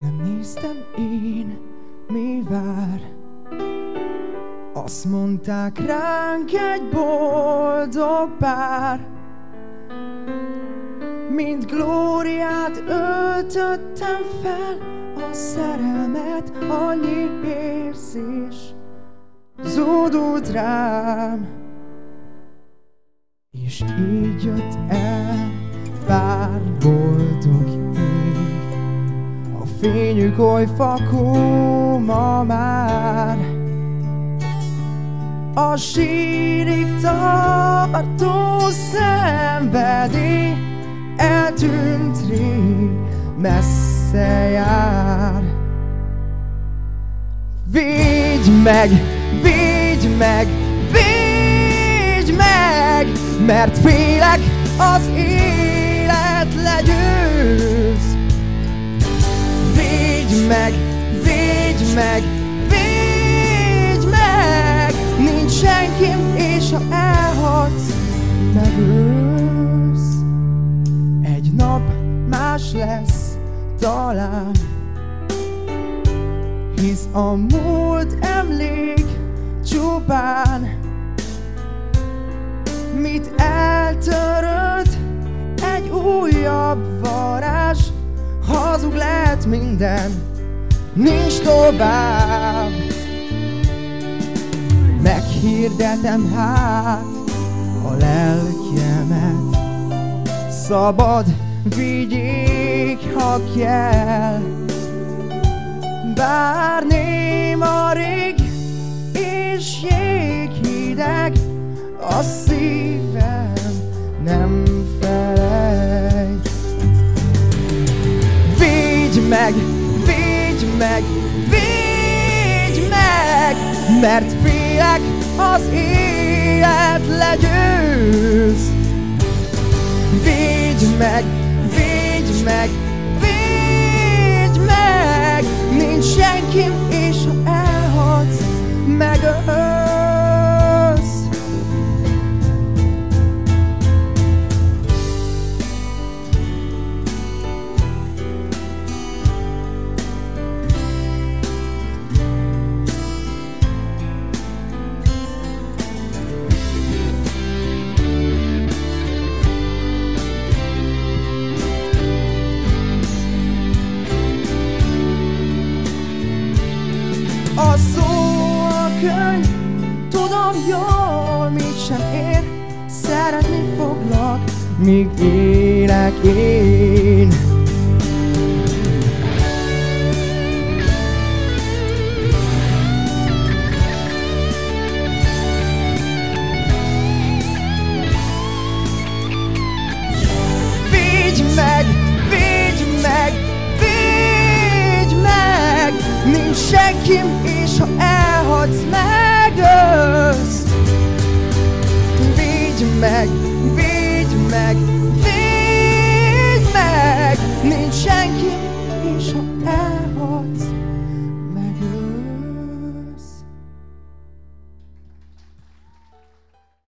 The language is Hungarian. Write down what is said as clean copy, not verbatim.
Nem néztem én, mi vár. Azt mondták ránk egy boldog pár. Mint glóriát öltöttem fel, a szerelmet, annyi érzés zúdult rám. És így jött el pár boldog év. A fényük oly fakó ma már. A sírig tartó szenvedély eltűnt rég, messze jár. Védj meg, védj meg, védj meg, mert félek, az élet legyőz. Védj meg, védj meg, védj meg, nincs senkim, és ha elhatsz, megölsz. Egy nap más lesz talán, hisz a múlt emlék csupán. Mit eltörölt egy újabb varázs, hazug lett minden, nincs tovább. Meghirdetem hát a lelkemet, szabad vigyék, ha kell. Bár néma rég és jéghideg, a szívem nem felejt. Védj meg, védj meg, védj meg, mert félek, az élet legyőz. Védj meg, védj meg, védj meg, nincs senkim, és ha elhatsz, megölsz. A szó, a könyv, tudom jól, mit sem ér. Szeretni foglak, míg élek én. Védj meg, védj meg, védj meg, nincs senkim, és ha elhatsz, megölsz. Védj meg, védj meg,